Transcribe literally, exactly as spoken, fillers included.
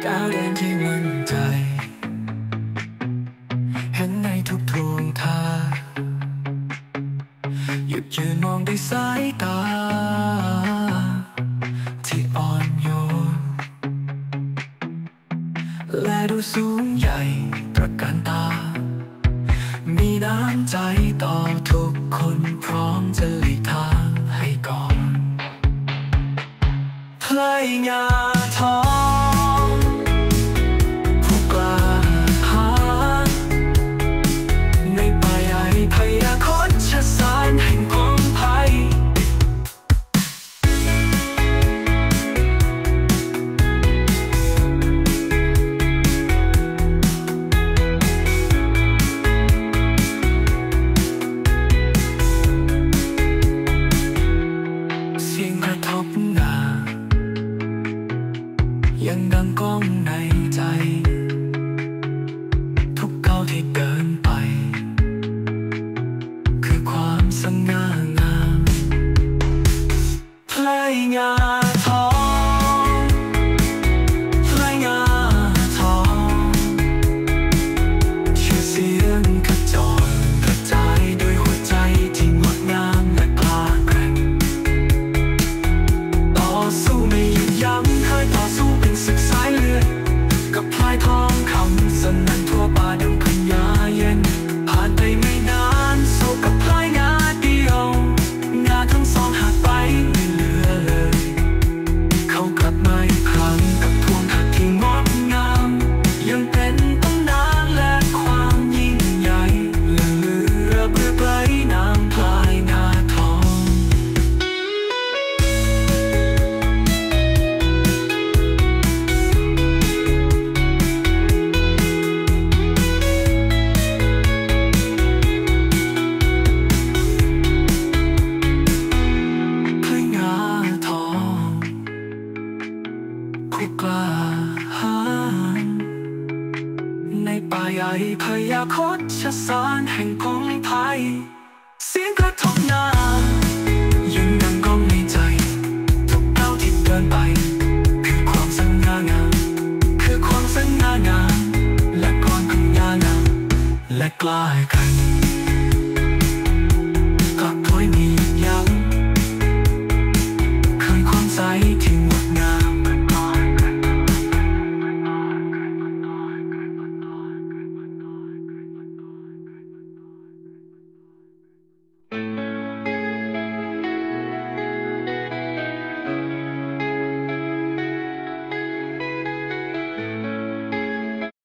ก้าวเดินที่มั่นใจเห็นในทุกทวงท่าหยุดยืนมองด้วยสายตาที่อ่อนโยนและดูสูงใหญ่ตระการตามีน้ำใจต่อทุกคนพร้อมจะหลีกทางให้ก่อนพลายงาทองผู้กล้าหาญในป่าใหญ่พยาคตชสารแห่งกองภัยเสียงกระทบหน้ายังดังก้องในใจทุกก้าวที่เดินไปคือความสง่างามพลายงาทองพลายงาทองชื่อเสียงขจรกระจายด้วยหัวใจที่งดงามและกล้าแกร่งต่อสู้ไม่หยุดยั้งเคยต่อสู้เป็นศึกสายเลือดกับพลายทองคำสนั่นทั่วป่าดงพญาเย็นผ่านไปไม่นานสู้กับพลายงาเดียวงาทั้งสองหักไปไม่เหลือเลยเขากลับมาอีกครั้งกับทวงหักที่งดงามยังเป็นตำนานและความยิ่งใหญ่เหลือเบื่อไกลนามพลายงาทองพลายงาทองผู้กล้าหาญในป่าใหญ่พยาคตชสารแห่งกองภัยเสียงกระทบหน้ายังดังก้องในใจทุกก้าวที่เดินไปคือความสง่างามคือความสง่างามและความพยายามและกล้าแก